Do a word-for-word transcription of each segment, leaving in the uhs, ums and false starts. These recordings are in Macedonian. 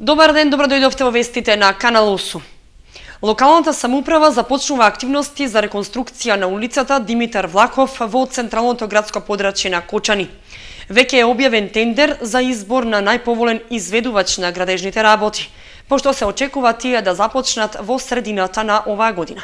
Добар ден, добро дојдовте во вестите на Канал осум. Локалната самоуправа започнува активности за реконструкција на улицата Димитар Влахов во централното градско подрачје на Кочани. Веќе е објавен тендер за избор на најповолен изведувач на градежните работи, пошто се очекува тие да започнат во средината на оваа година.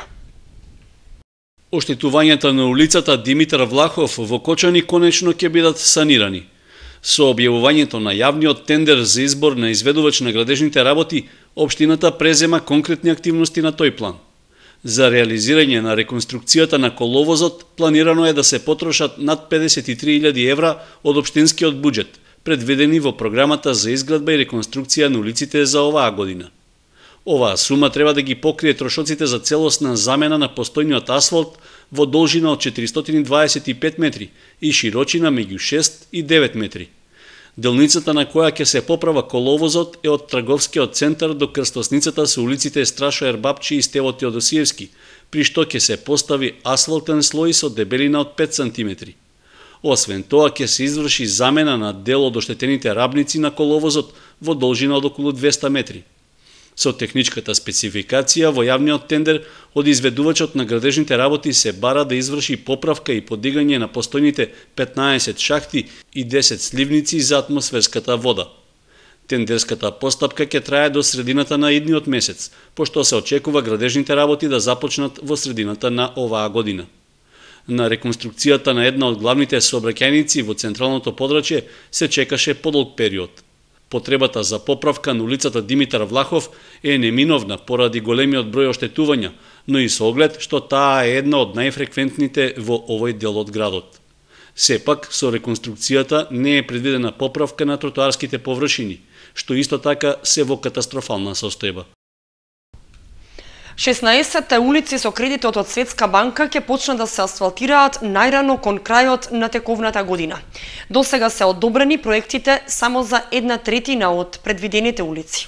Оштетувањата на улицата Димитар Влахов во Кочани конечно ќе бидат санирани. Со објавувањето на јавниот тендер за избор на изведувач на градежните работи, општината презема конкретни активности на тој план. За реализирање на реконструкцијата на коловозот планирано е да се потрошат над педесет и три илјади евра од општинскиот буџет, предвидени во програмата за изградба и реконструкција на улиците за оваа година. Оваа сума треба да ги покрие трошоците за целосна замена на постојниот асфалт во должина од четиристотини и дваесет и пет метри и широчина меѓу шест и девет метри. Делницата на која ќе се поправа коловозот е од трговскиот центар до крстосницата со улиците Страшо Ербапчи и Стево Теодосиевски, при што ќе се постави асфалтен слој со дебелина од пет сантиметри. Освен тоа ќе се изврши замена на дел од оштетените рабници на коловозот во должина од околу двесте метри. Со техничката спецификација во јавниот тендер од изведувачот на градежните работи се бара да изврши поправка и подигање на постојните петнаесет шахти и десет сливници за атмосферската вода. Тендерската постапка ќе трае до средината на идниот месец, пошто се очекува градежните работи да започнат во средината на оваа година. На реконструкцијата на една од главните сообраќајници во централното подрачје се чекаше подолг период. Потребата за поправка на улицата Димитар Влахов е неминовна поради големиот број оштетувања, но и со оглед што таа е една од најфреквентните во овој дел од градот. Сепак, со реконструкцијата не е предвидена поправка на тротоарските површини, што исто така се во катастрофална состојба. шеснаесет улици со кредитот од Светска банка ќе почнат да се асфалтираат најрано кон крајот на тековната година. До сега се одобрени проектите само за една третина од предвидените улици.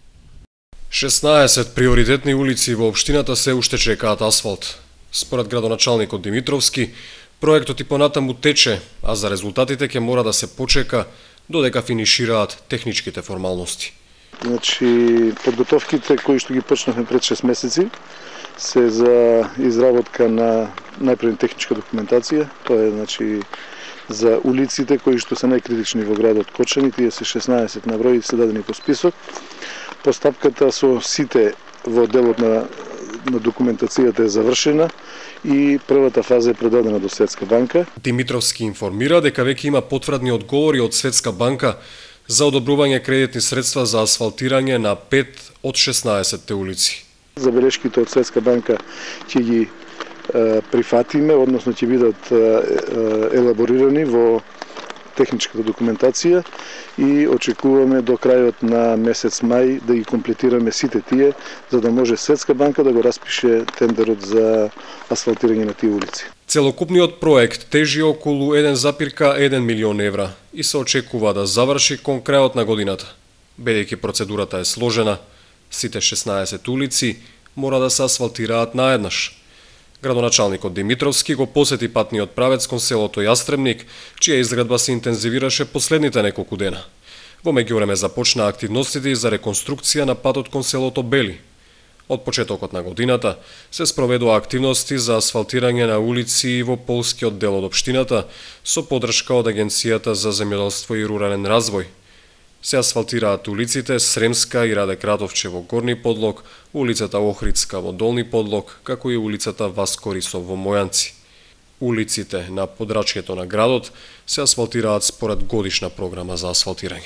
шеснаесет приоритетни улици во општината се уште чекаат асфалт. Според градоначалникот Димитровски, проектот и понатаму тече, а за резултатите ќе мора да се почека додека финишираат техничките формалности. Значи, подготовките кои што ги почнавме пред шест месеци се за изработка на најпред техничка документација. Тоа е значи за улиците кои што се најкритични во градот Кочани, тие се шеснаесет на број и се дадени по список. Постапката со сите во делот на, на документацијата е завршена и првата фаза е предадена до Светска банка. Димитровски информира дека веќе има потврдни одговори од Светска банка за одобрување кредитни средства за асфалтирање на пет од шеснаесетте улици. Забелешките од Светска банка ќе ги е, прифатиме, односно ќе бидат е, е, елаборирани во техничката документација и очекуваме до крајот на месец мај да ги комплетираме сите тие, за да може Светска банка да го распише тендерот за асфалтирање на тие улици. Целокупниот проект тежи околу еден запирка еден милион евра и се очекува да заврши кон крајот на годината. Бидејќи процедурата е сложена, сите шеснаесет улици мора да се асфалтираат наеднаш. Градоначалникот Димитровски го посети патниот правец кон селото Јастребник, чија изградба се интензивираше последните неколку дена. Во меѓувреме започна активностите за реконструкција на патот кон селото Бели. Од почетокот на годината се спроведува активности за асфалтирање на улици во полскиот дел од општината со поддршка од Агенцијата за земјоделство и рурален развој. Се асфалтираат улиците Сремска и Раде Кратовче во Горни Подлог, улицата Охридска во Долни Подлог, како и улицата Васко Рисов во Мојанци. Улиците на подрачјето на градот се асфалтираат според годишна програма за асфалтирање.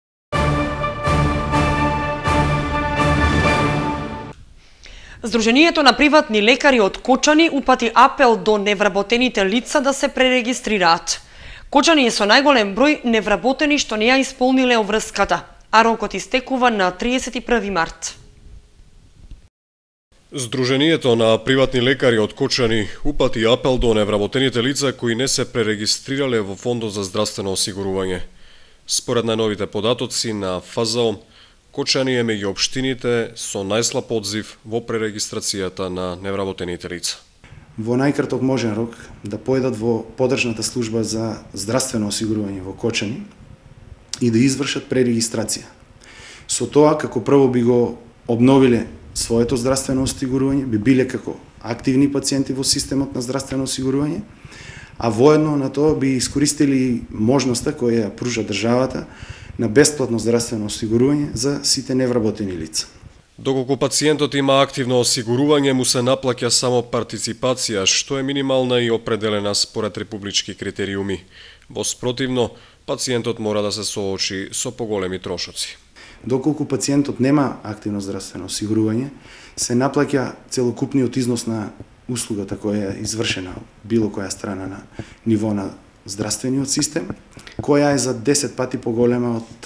Сдруженијето на приватни лекари од Кочани упати апел до невработените лица да се пререгистрираат. Кочани е со најголем број невработени што не ја исполниле обврската, а рокот истекува на триесет и први март. Сдруженијето на приватни лекари од Кочани упати апел до невработените лица кои не се пререгистрирале во Фондот за здравствено осигурување. Според најновите податоци на ФЗО, Кочани е меѓу општините со најслаб одзив во пререгистрацијата на невработените лица. Во најкраток можен рок да појдат во подржната служба за здравствено осигурување во Кочани и да извршат пререгистрација. Со тоа, како прво би го обновиле своето здравствено осигурување, би биле како активни пациенти во системот на здравствено осигурување, а воедно на тоа би искористили можноста која ја пружа државата на бесплатно здравствено осигурување за сите невработени лица. Доколку пациентот има активно осигурување, му се наплаќа само партиципација, што е минимална и определена според републички критериуми. Во спротивно, пациентот мора да се соочи со поголеми трошоци. Доколку пациентот нема активно здравствено осигурување, се наплаќа целокупниот износ на услугата која е извршена од било која страна на ниво на здравствениот систем, која е за десет пати поголема од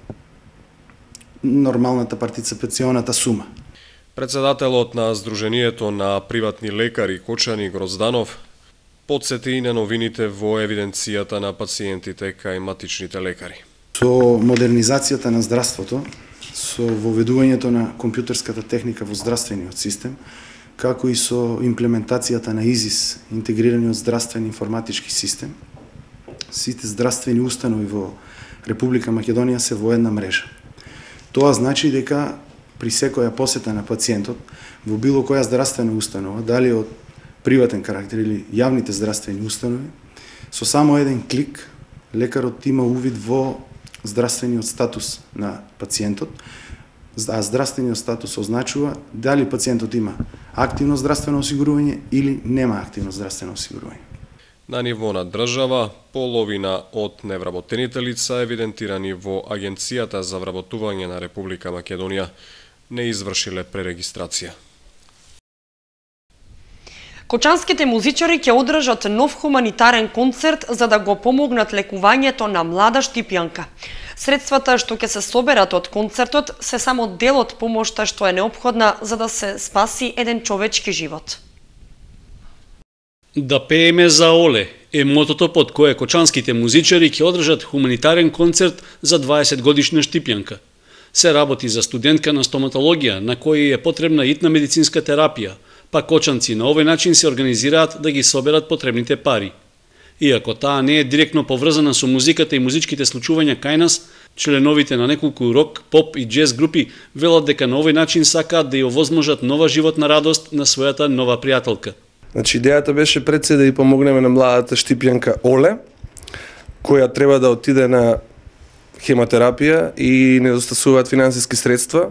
нормалната партиципационата сума. Председателот на Сдруженијето на приватни лекари Кочани Грозданов подсети и на новините во евиденцијата на пациентите кај матичните лекари. Со модернизацијата на здравството, со воведувањето на компјутерската техника во здравствениот систем, како и со имплементацијата на ИЗИС, интегрираниот здравствен информатички систем, сите здравствени установи во Република Македонија се во една мрежа. Тоа значи дека при секоја посета на пациентот во било која здравствена установа, дали од приватен карактер или јавните здравствени установи, со само еден клик лекарот има увид во здравствениот статус на пациентот, а здравствениот статус означува дали пациентот има активно здравствено осигурување или нема активно здравствено осигурување. На ниво на држава, половина од невработените лица евидентирани во Агенцијата за вработување на Република Македонија не извршиле пререгистрација. Кочанските музичари ќе одржат нов хуманитарен концерт за да го помогнат лекувањето на млада штипјанка. Средствата што ќе се соберат од концертот се само дел од помошта што е неопходна за да се спаси еден човечки живот. Да пееме за Оле е мотото под кое кочанските музичари ќе одржат хуманитарен концерт за дваесет годишна штипјанка. Се работи за студентка на стоматологија на која е потребна итна медицинска терапија, па кочанци на овој начин се организираат да ги соберат потребните пари. Иако таа не е директно поврзана со музиката и музичките случувања кај нас, членовите на неколку рок, поп и джез групи велат дека на овој начин сакаат да ја овозможат нова животна радост на својата нова пријателка. Значи, идејата беше пред се да ја помогнеме на младата штипјанка Оле, која треба да отиде на хемотерапија и недостасуваат финансиски средства.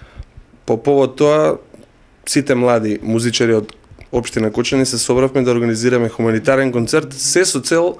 По повод тоа, сите млади музичари од општина Кочани се собравме да организираме хуманитарен концерт, се со цел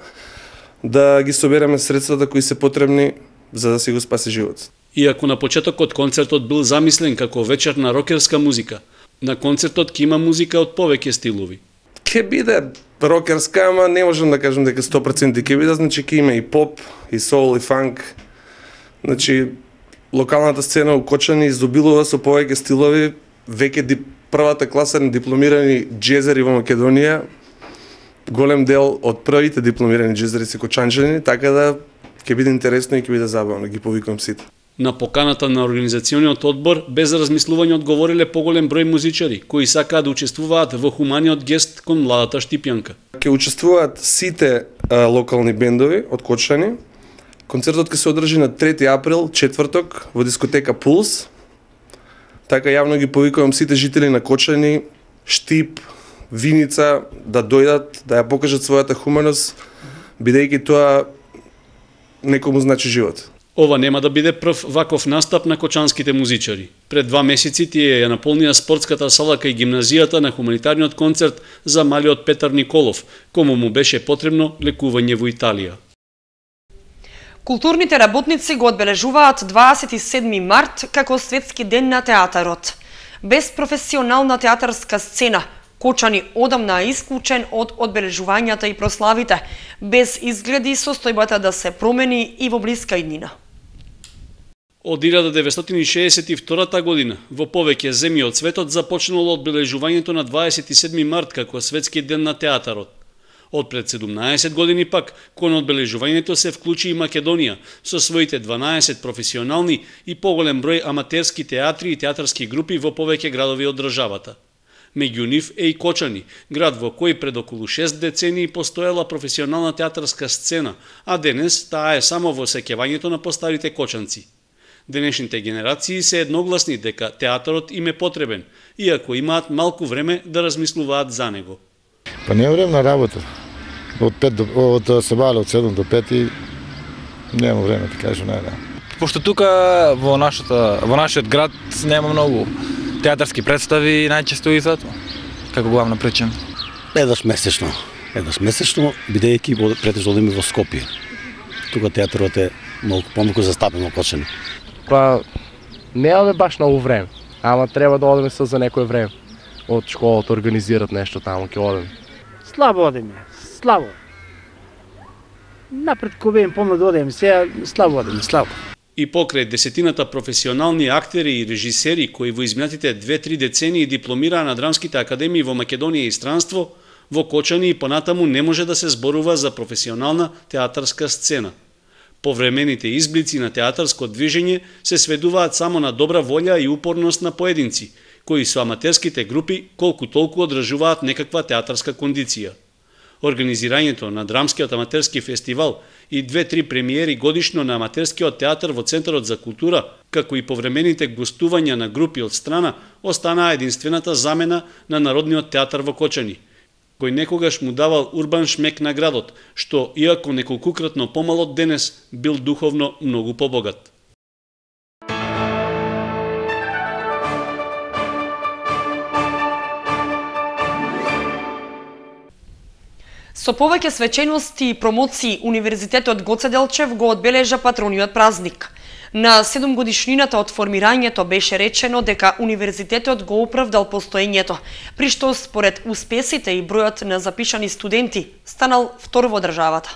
да ги собереме средствата кои се потребни за да си го спаси живот. Иако на почетокот концертот бил замислен како вечер на рокерска музика, на концертот ќе има музика од повеќе стилови. Ке биде рокерска, ама не можам да кажам дека сто проценти ќе биде, значи ќе има и поп, и соул, и фанк. Значи, локалната сцена у Кочани изобилува со повеќе стилови, веќе ди, првата класа на дипломирани джезери во Македонија, голем дел од првите дипломирани джезери се кочанчани, така да ќе биде интересно и ќе биде забавно, ги повикувам сите. На поканата на организациониот одбор, без размислување одговориле поголем број музичари, кои сакаат да учествуваат во хуманиот гест кон младата штипјанка. Ќе учествуваат сите а, локални бендови од Кочани. Концертот ќе се одржи на трети април, четврток, во дискотека Пулс. Така јавно ги повикувам сите жители на Кочани, Штип, Виница, да дојдат, да ја покажат својата хуманост, бидејќи тоа некому значи живот. Ова нема да биде прв ваков настап на кочанските музичари. Пред два месеци тие ја наполнија спортската сала кај гимназијата на хуманитарниот концерт за малиот Петар Николов, кому му беше потребно лекување во Италија. Културните работници го одбележуваат дваесет и седми март како Светски ден на театарот. Без професионална театарска сцена, Кочани одамна е исклучен од одбележувањата и прославите, без изгледи состојбата да се промени и во блиска иднина. Од илјада деветстотини и шеесет и втора година, во повеќе земји од светот започнало одбележувањето на дваесет и седми март како Светски ден на театарот. Од пред седумнаесет години пак, кон одбележувањето се вклучи и Македонија, со своите дванаесет професионални и поголем број аматерски театри и театарски групи во повеќе градови од државата. Меѓу нив е и Кочани, град во кој пред околу шест децении постоела професионална театарска сцена, а денес таа е само во сеќавањето на постарите кочанци. Денешните генерации се едногласни дека театарот им е потребен, иако имаат малку време да размислуваат за него. Па не е време на работа. Од пет до од Сабале од седум до пет и нема време да кажам најда. Пошто тука во нашата во нашиот град нема многу театарски представи, најчесто и затоа како главна причина. Еднаш месечно, еднаш месечно, бидејќи претежно одиме во Скопје. Тука театарот е многу помалку застапен во Кочани. Па немаме баш многу време, ама треба да одиме со за некое време. Од школата организират нешто таму, ќе одиме. Слабо одиме, слабо. Напред кога им помна да одиме, сега слабо одиме, слабо. И покрај десетината професионални актери и режисери кои во изминатите две-три децении дипломираа на драмските академии во Македонија и странство, во Кочани и понатаму не може да се зборува за професионална театарска сцена. Повремените изблици на театарско движење се сведуваат само на добра волја и упорност на поединци, кои со аматерските групи колку толку одржуваат некаква театарска кондиција. Организирањето на Драмскиот аматерски фестивал и две-три премиери годишно на аматерскиот театар во Центарот за култура, како и повремените гостувања на групи од страна, останаа единствената замена на Народниот театар во Кочани, кој некогаш му давал урбан шмек на градот, што, иако неколкукратно помал од денес, бил духовно многу побогат. Со повеќе свечености и промоции, Универзитетот Гоце Делчев го одбележа патрониот празник. На седум годишнината од формирањето беше речено дека Универзитетот го оправдал постоењето, при што според успесите и бројот на запишани студенти станал втор во државата.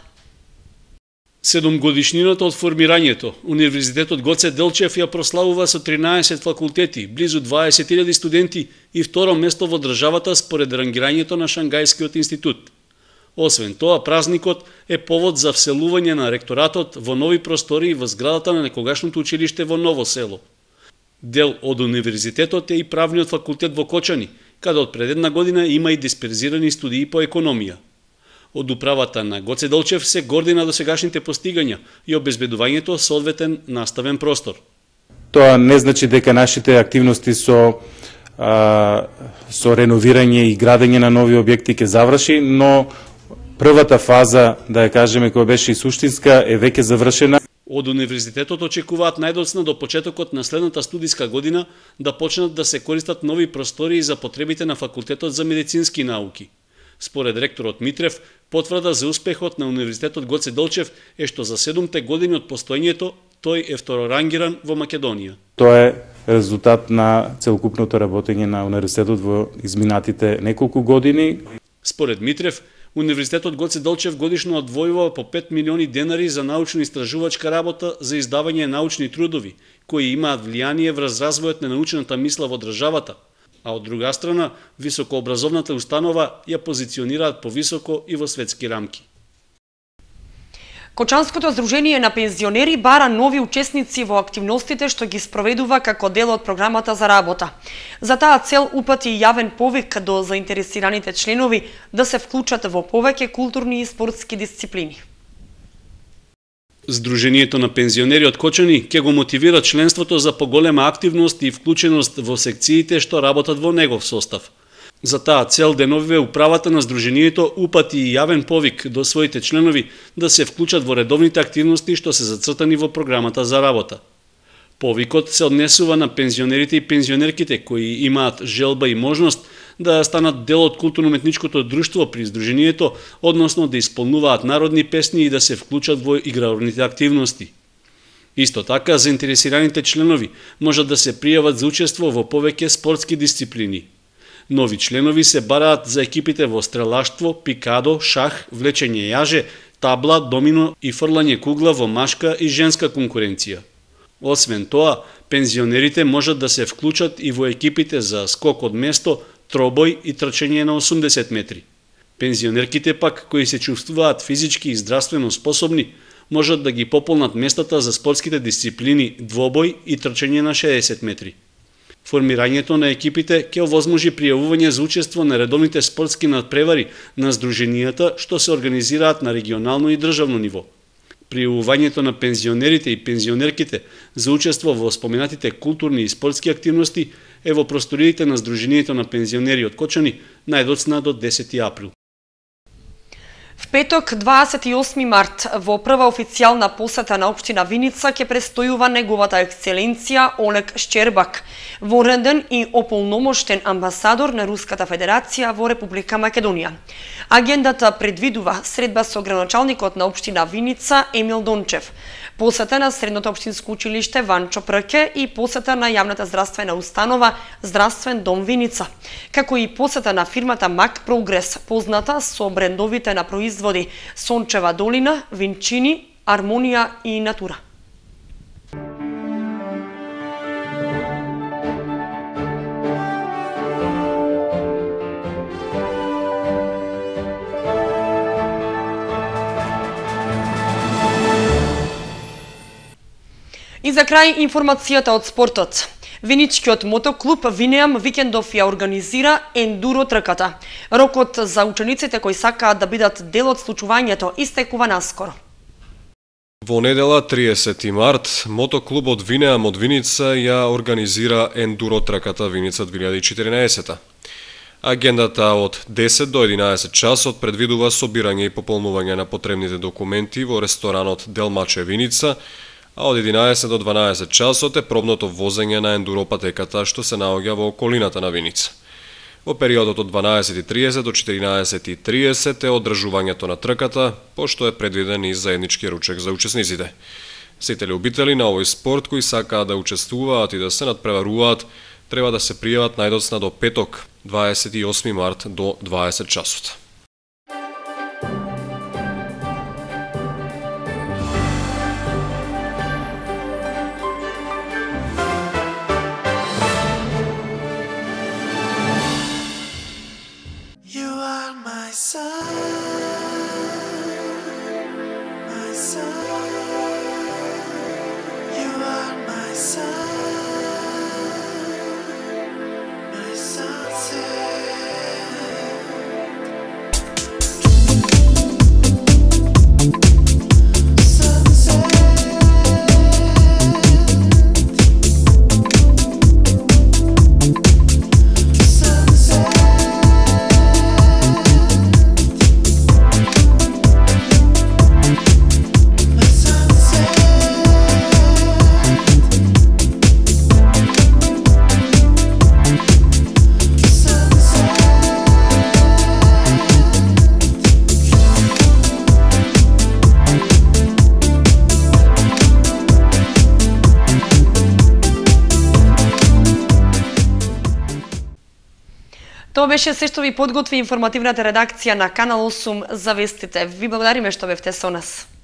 Седум годишнината од формирањето, Универзитетот Гоце Делчев ја прославува со тринаесет факултети, близу дваесет илјади студенти и второ место во државата според рангирањето на Шангајскиот институт. Освен тоа, празникот е повод за вселување на ректоратот во нови простории во зградата на некогашното училиште во Ново село. Дел од универзитетот е и правниот факултет во Кочани, каде од пред една година има и дисперзирани студии по економија. Од управата на Гоце Делчев се горди на досегашните постигања и обезбедувањето соодветен наставен простор. Тоа не значи дека нашите активности со а, со реновирање и градење на нови објекти ќе заврши, но првата фаза, да ја кажеме, која беше и суштинска, е веќе завршена. Од универзитетот очекуваат најдоцна до почетокот на следната студиска година да почнат да се користат нови простории за потребите на факултетот за медицински науки. Според ректорот Митрев, потврда за успехот на Универзитетот Гоце Делчев е што за седумте години од постоењето тој е второрангиран во Македонија. Тоа е резултат на целокупното работење на универзитетот во изминатите неколку години. Според Митрев, Универзитетот Гоце Делчев годишно одвојува по пет милиони денари за научно-истражувачка работа за издавање научни трудови, кои имаат влијание врз развојот на научната мисла во државата, а од друга страна, високообразовната установа ја позиционираат повисоко и во светски рамки. Кочанското здружение на пензионери бара нови учесници во активностите што ги спроведува како дел од програмата за работа. За таа цел упати јавен повик до заинтересираните членови да се вклучат во повеќе културни и спортски дисциплини. Здруженијето на пензионери од Кочани ќе го мотивира членството за поголема активност и вклученост во секциите што работат во негов состав. За таа цел деновиве управата на здруженијето упати и јавен повик до своите членови да се вклучат во редовните активности што се зацртани во програмата за работа. Повикот се однесува на пензионерите и пензионерките кои имаат желба и можност да станат дел од културно-уметничкото друштво при здруженијето, односно да исполнуваат народни песни и да се вклучат во игралните активности. Исто така, заинтересираните членови можат да се пријават за учество во повеќе спортски дисциплини. Нови членови се бараат за екипите во стрелаштво, пикадо, шах, влечење јаже, табла, домино и фрлање кугла во машка и женска конкуренција. Освен тоа, пензионерите можат да се вклучат и во екипите за скок од место, тробој и трчање на осумдесет метри. Пензионерките пак, кои се чувствуваат физички и здравствено способни, можат да ги пополнат местата за спортските дисциплини двобој и трчање на шеесет метри. Формирањето на екипите ќе овозможи пријавување за учество на редовните спортски надпревари на здруженијата што се организираат на регионално и државно ниво. пријавувањето на пензионерите и пензионерките за учество во споменатите културни и спортски активности е во просториите на Сдруженијето на пензионери од Кочани најдоцна до десети април. В петок, дваесет и осми март, во прва официјална посета на општина Виница ќе престојува неговата екселенција Олег Шчербак, вореден и ополномоштен амбасадор на Руската Федерација во Република Македонија. Агендата предвидува средба со градоначалникот на општина Виница Емил Дончев, посета на Средното општинско училиште Ванчо Прке и посета на јавната здравствена установа Здравствен дом Виница, како и посета на фирмата Мак Прогрес, позната со брендовите на производи Сончева долина, Винчини, Армонија и Натура. И за крај информацијата од спортот. Виничкиот мотоклуб Винеам викендов ја организира ендуро трката. Рокот за учениците кои сакаат да бидат дел од случувањето истекува наскоро. Во недела триесети март, мотоклубот Винеам од Виница ја организира ендуро трката Виница две илјади и четиринаесета. Агендата од десет до единаесет часот предвидува собирање и пополнување на потребните документи во ресторанот Делмаче Виница, а од единаесет до дванаесет часот е пробното возење на ендуропатеката што се наоѓа во околината на Виница. Во периодот од дванаесет и триесет до четиринаесет и триесет е одржувањето на трката, пошто е предвиден и заеднички ручек за учесниците. Сите љубители на овој спорт кои сакаат да учествуваат и да се надпреваруваат, треба да се пријават најдоцна до петок, дваесет и осми март до дваесет часот. Тоа беше се што ви подготви информативната редакција на Канал осум за вестите. Ви благодариме што бевте со нас.